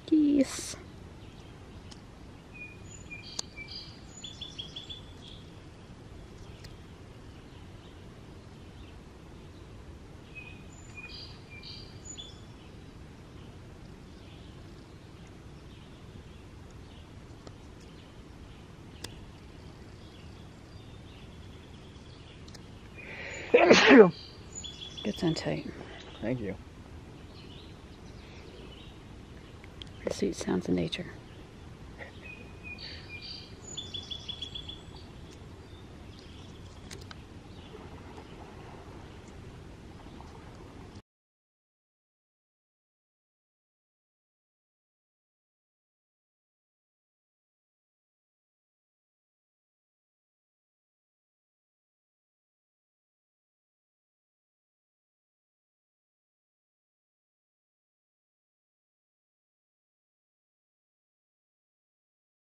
Geese. Gets on tight. Thank you. The sweet sounds of nature.